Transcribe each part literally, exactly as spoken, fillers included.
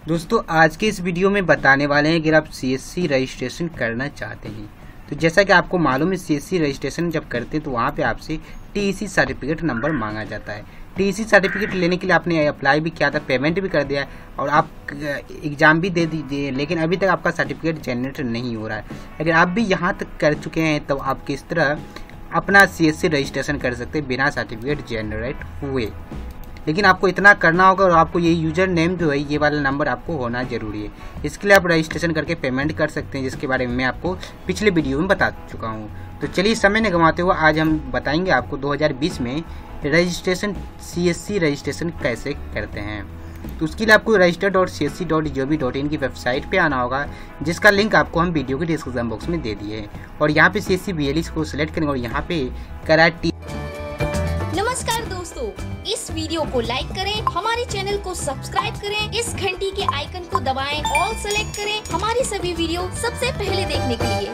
दोस्तों आज के इस वीडियो में बताने वाले हैं अगर आप सीएससी रजिस्ट्रेशन करना चाहते हैं तो जैसा कि आपको मालूम है सीएससी रजिस्ट्रेशन जब करते हैं तो वहाँ पे आपसे टीईसी सर्टिफिकेट नंबर मांगा जाता है। टीईसी सर्टिफिकेट लेने के लिए आपने अप्लाई भी किया था, पेमेंट भी कर दिया और आप एग्ज़ाम भी दे दीजिए, लेकिन अभी तक आपका सर्टिफिकेट जनरेट नहीं हो रहा है। अगर आप भी यहाँ तक कर चुके हैं तो आप किस तरह अपना सीएससी रजिस्ट्रेशन कर सकते हैं बिना सर्टिफिकेट जनरेट हुए। लेकिन आपको इतना करना होगा और आपको ये यूज़र नेम जो है ये वाला नंबर आपको होना ज़रूरी है। इसके लिए आप रजिस्ट्रेशन करके पेमेंट कर सकते हैं, जिसके बारे में मैं आपको पिछले वीडियो में बता चुका हूँ। तो चलिए समय न गंवाते हुए आज हम बताएंगे आपको दो हज़ार बीस में रजिस्ट्रेशन सीएससी रजिस्ट्रेशन कैसे करते हैं। तो उसके लिए आपको register dot C S C dot G O V dot in की वेबसाइट पे आना होगा, जिसका लिंक आपको हम वीडियो के डिस्क्रिप्शन बॉक्स में दे दिए हैं। और यहाँ पे सीएससी बीएलई को सिलेक्ट करेंगे और यहाँ पे कराटी। नमस्कार दोस्तों, इस वीडियो को लाइक करें, हमारे चैनल को सब्सक्राइब करें, इस घंटी के आइकन को दबाएं, ऑल सेलेक्ट करें हमारी सभी वीडियो सबसे पहले देखने के लिए।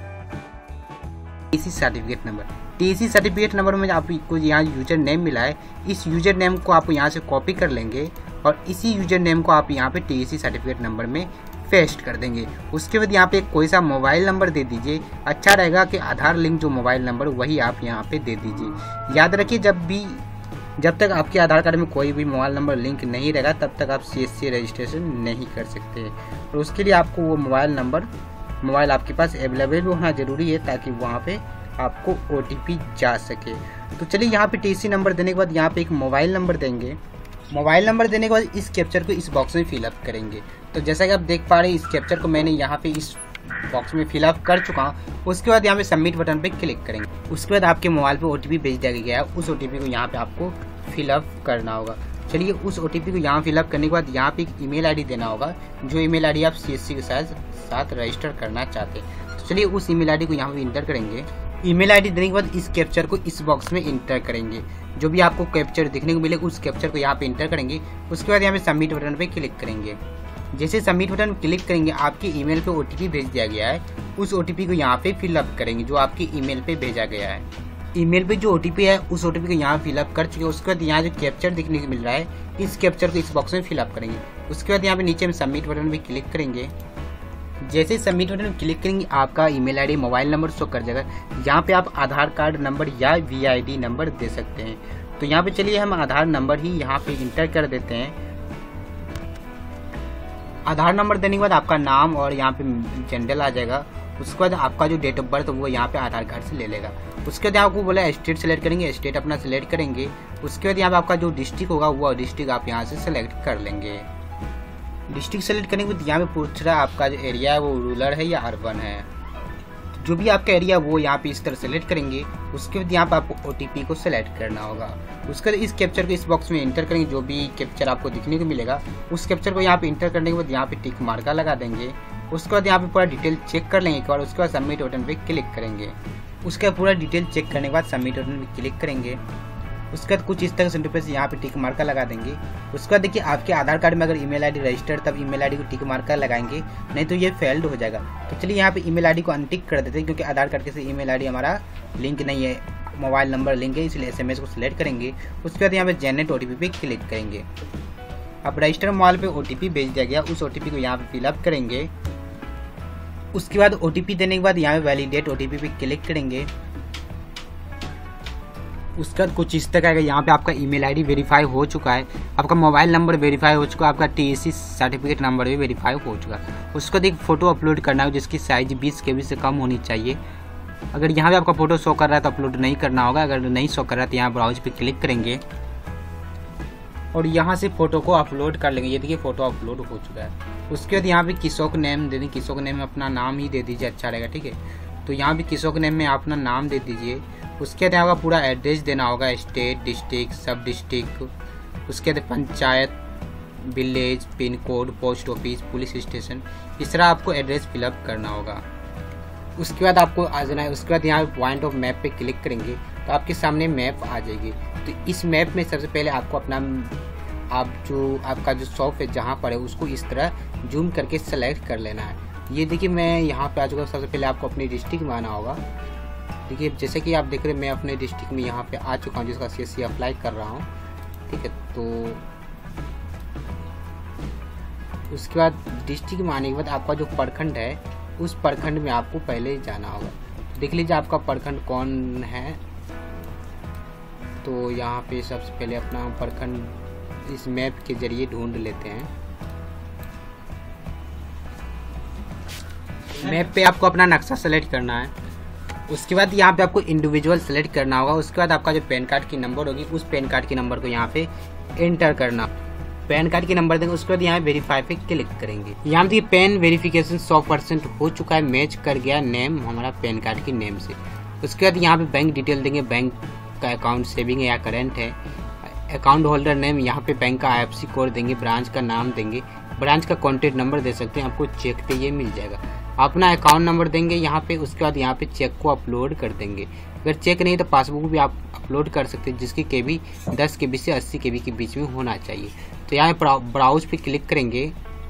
TC certificate number TC certificate number में आपको यहाँ यूजर नेम मिला है, इस यूजर नेम को आप यहाँ से कॉपी कर लेंगे और इसी यूजर नेम को आप यहाँ पे टीसी सर्टिफिकेट नंबर में पेस्ट कर देंगे। उसके बाद यहाँ पे कोई सा मोबाइल नंबर दे दीजिए। अच्छा रहेगा कि आधार लिंक जो मोबाइल नंबर वही आप यहाँ पे दे दीजिए। याद रखिए जब भी जब तक आपके आधार कार्ड में कोई भी मोबाइल नंबर लिंक नहीं रहेगा तब तक आप सीएससी रजिस्ट्रेशन नहीं कर सकते। और उसके लिए आपको वो मोबाइल नंबर मोबाइल आपके पास अवेलेबल होना ज़रूरी है, ताकि वहाँ पे आपको ओटीपी जा सके। तो चलिए यहाँ पे टीसी नंबर देने के बाद यहाँ पे एक मोबाइल नंबर देंगे। मोबाइल नंबर देने के बाद इस कैप्चर को इस बॉक्स में फिलअप करेंगे। तो जैसा कि आप देख पा रहे हैं इस कैप्चर को मैंने यहाँ पे इस बॉक्स में फिलअप कर चुका हूँ। उसके बाद यहाँ पे सबमिट बटन पे क्लिक करेंगे। उसके बाद आपके मोबाइल पे ओटीपी भेज दिया गया है, उस ओटीपी को यहाँ पे आपको फिलअप करना होगा। चलिए उस ओटीपी को यहाँ फिलअप करने के बाद यहाँ पे एक ईमेल आईडी देना होगा, जो ईमेल आईडी आप सीएससी के साथ साथ रजिस्टर करना चाहते हैं। तो चलिए उस ईमेल आईडी को यहाँ पे इंटर करेंगे। ईमेल आईडी देने के बाद इस कैप्चर को इस बॉक्स में इंटर करेंगे। जो भी आपको कैप्चर दिखने को मिलेगा उस कैप्चर को यहाँ पे इंटर करेंगे। उसके बाद यहाँ पे सबमिट बटन पे क्लिक करेंगे। जैसे सबमिट बटन क्लिक करेंगे आपके ईमेल पे ओटीपी भेज दिया गया है, उस ओटीपी को यहाँ पे फिलअप करेंगे जो आपके ईमेल पे भेजा गया है। ईमेल पे जो ओटीपी है उस ओटीपी को यहाँ फिलअप कर चुके हैं। उसके बाद यहाँ जो कैप्चर दिखने को मिल रहा है इस कैप्चर को इस बॉक्स में फिलअप करेंगे। उसके बाद यहाँ पे नीचे में सबमिट बटन पे क्लिक करेंगे। जैसे सबमिट बटन में क्लिक करेंगे आपका email ID mobile number show कर जाएगा। यहाँ पे आप आधार कार्ड नंबर या वीआईडी नंबर दे सकते हैं। तो यहाँ पे चलिए हम आधार नंबर ही यहाँ पे इंटर कर देते हैं। आधार नंबर देने के बाद आपका नाम और यहाँ पे जनरल आ जाएगा। उसके बाद आपका जो डेट ऑफ बर्थ वो यहाँ पे आधार कार्ड से ले लेगा। उसके बाद आपको बोला स्टेट सेलेक्ट करेंगे, स्टेट अपना सेलेक्ट करेंगे। उसके बाद यहाँ पे आपका जो डिस्ट्रिक्ट होगा वो डिस्ट्रिक्ट आप यहाँ से सेलेक्ट कर लेंगे। डिस्ट्रिक्ट सेलेक्ट करने के बाद यहाँ पे पूछ रहा है आपका जो एरिया है वो रूरल है या अर्बन है। जो भी आपका एरिया वो यहाँ पे इस तरह सेलेक्ट करेंगे। उसके बाद यहाँ पे आपको ओटीपी को सेलेक्ट करना होगा। उसके बाद इस कैप्चर को इस बॉक्स में इंटर करेंगे। जो भी कैप्चर आपको दिखने को मिलेगा उस कैप्चर को यहाँ पे इंटर करने के बाद यहाँ पे टिक मार्का लगा देंगे। उसके बाद यहाँ पे पूरा डिटेल चेक कर लेंगे एक बार। उसके बाद सबमिट बटन पे क्लिक करेंगे। उसका पूरा डिटेल चेक करने के बाद सबमिट बटन पे क्लिक करेंगे। उसके बाद कुछ इस तरह से इंटरफेस यहाँ पे टिक मार्का लगा देंगे। उसके बाद देखिए आपके आधार कार्ड में अगर ईमेल आईडी रजिस्टर्ड तब ईमेल आईडी को टिक मार्का लगाएंगे, नहीं तो ये फेल्ड हो जाएगा। तो चलिए यहाँ पे ईमेल आईडी को अनटिक कर देते हैं, क्योंकि आधार कार्ड के साथ ईमेल आईडी हमारा लिंक नहीं है, मोबाइल नंबर लिंक है, इसलिए एसएमएस को सिलेक्ट करेंगे। उसके बाद यहाँ पे जनरेट ओटीपी पे क्लिक करेंगे। अब रजिस्टर मोबाइल पे ओटीपी भेज दिया गया, उस ओटीपी को यहाँ पे फिलअप करेंगे। उसके बाद ओटीपी देने के बाद यहाँ पे वैलिडेट ओटीपी पे क्लिक करेंगे। उसके बाद कुछ इस तरह का यहाँ पे आपका ईमेल आईडी वेरीफाई हो चुका है, आपका मोबाइल नंबर वेरीफाई हो चुका है, आपका टीएससी सर्टिफिकेट नंबर भी वेरीफाई हो चुका है। उसके बाद एक फ़ोटो अपलोड करना है जिसकी साइज बीस के बी से कम होनी चाहिए। अगर यहाँ पे आपका फ़ोटो शो कर रहा है तो अपलोड नहीं करना होगा। अगर नहीं शो कर रहा है तो यहाँ ब्राउज पे क्लिक करेंगे और यहाँ से फ़ोटो को अपलोड कर लेंगे। ये देखिए फ़ोटो अपलोड हो चुका है। उसके बाद यहाँ पे किशोक नेम दे दें। किशोक नेम में अपना नाम ही दे दीजिए, अच्छा रहेगा, ठीक है। तो यहाँ पे किशोक नेम में अपना नाम दे दीजिए। उसके बाद यहाँ का पूरा एड्रेस देना होगा, स्टेट, डिस्ट्रिक्ट, सब डिस्ट्रिक्ट। उसके बाद panchayat, village, pin code, post office, police station, इस तरह आपको एड्रेस फिलअप करना होगा। उसके बाद आपको आ जाना है। उसके बाद यहाँ पॉइंट ऑफ मैप पे क्लिक करेंगे तो आपके सामने मैप आ जाएगी। तो इस मैप में सबसे पहले आपको अपना आप जो आपका जो शॉप है जहाँ पर है उसको इस तरह जूम करके सेलेक्ट कर लेना है। ये देखिए मैं यहाँ पे आ चुका हूँ। सबसे पहले आपको अपनी डिस्ट्रिक्ट में आना होगा। देखिए जैसे कि आप देख रहे हैं मैं अपने डिस्ट्रिक्ट में यहाँ पे आ चुका हूँ, जिसका सीएससी अप्लाई कर रहा हूँ, ठीक है। तो उसके बाद डिस्ट्रिक्ट में आने के बाद आपका जो प्रखंड है उस प्रखंड में आपको पहले जाना होगा। देख लीजिए आपका प्रखंड कौन है। तो यहाँ पे सबसे पहले अपना प्रखंड इस मैप के जरिए ढूंढ लेते हैं। मैप पे आपको अपना नक्शा सेलेक्ट करना है। उसके बाद यहाँ पे आपको इंडिविजुअल सेलेक्ट करना होगा। उसके बाद आपका जो पैन कार्ड की नंबर होगी उस पैन कार्ड के नंबर को यहाँ पे एंटर करना। पैन कार्ड के नंबर देंगे, उसके बाद यहाँ वेरीफाई पे क्लिक करेंगे। यहाँ पे पैन वेरिफिकेशन सौ परसेंट हो चुका है, मैच कर गया नेम हमारा पैन कार्ड की नेम से। उसके बाद यहाँ पे बैंक डिटेल देंगे, बैंक का अकाउंट सेविंग है या करेंट है, अकाउंट होल्डर नेम, यहाँ पे बैंक का आई एफ सी कोड देंगे, ब्रांच का नाम देंगे, ब्रांच का कॉन्टेक्ट नंबर दे सकते हैं, आपको चेक पे ये मिल जाएगा। अपना अकाउंट नंबर देंगे यहाँ पे। उसके बाद यहाँ पे चेक को अपलोड कर देंगे। अगर चेक नहीं तो पासबुक भी आप अपलोड कर सकते हैं, जिसकी के बी दस के बी से अस्सी के बी के बीच में होना चाहिए। तो यहाँ ब्राउज पे क्लिक करेंगे।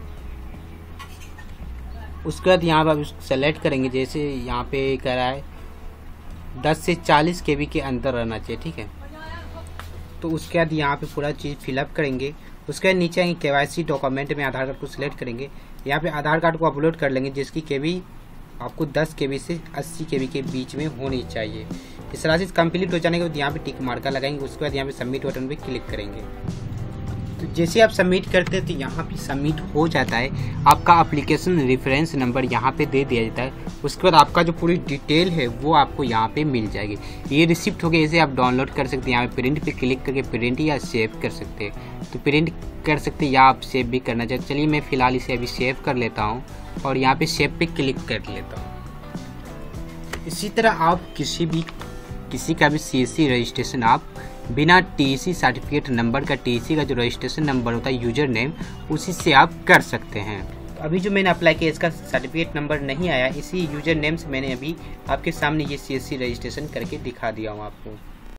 उसके बाद यहाँ पे आप सेलेक्ट करेंगे, जैसे यहाँ पे कह रहा है दस से चालीस के बी के अंदर रहना चाहिए, ठीक है। तो उसके बाद यहाँ पे पूरा चीज़ फिलअप करेंगे। उसके बाद नीचे आएंगे केवाईसी डॉक्यूमेंट में आधार कार्ड को सिलेक्ट करेंगे। यहाँ पे आधार कार्ड को अपलोड कर लेंगे, जिसकी के बी आपको दस के बी से अस्सी के बी के बीच में होनी चाहिए। इस राशि कंप्लीट हो जाने के बाद यहाँ पे टिक मार्का लगाएंगे। उसके बाद यहाँ पे सबमिट बटन पे क्लिक करेंगे। तो जैसे आप सबमिट करते हैं तो यहाँ पे सबमिट हो जाता है। आपका एप्लीकेशन रेफरेंस नंबर यहाँ पे दे दिया जाता है। उसके बाद आपका जो पूरी डिटेल है वो आपको यहाँ पे मिल जाएगी। ये रिसिप्ट हो गया, इसे आप डाउनलोड कर सकते हैं। यहाँ पे प्रिंट पे क्लिक करके प्रिंट या सेव कर सकते हैं। तो प्रिंट कर सकते हैं या आप सेव भी करना चाहते। चलिए मैं फ़िलहाल इसे अभी सेव कर लेता हूँ और यहाँ पे सेव पे क्लिक कर लेता हूँ। इसी तरह आप किसी भी किसी का भी सी एस सी रजिस्ट्रेशन आप बिना T E C certificate number का, टी ई सी का जो रजिस्ट्रेशन नंबर होता है यूजर नेम, उसी से आप कर सकते हैं। अभी जो मैंने अप्लाई किया इसका सर्टिफिकेट नंबर नहीं आया, इसी यूजर नेम से मैंने अभी आपके सामने ये सी एस सी रजिस्ट्रेशन करके दिखा दिया हूँ आपको।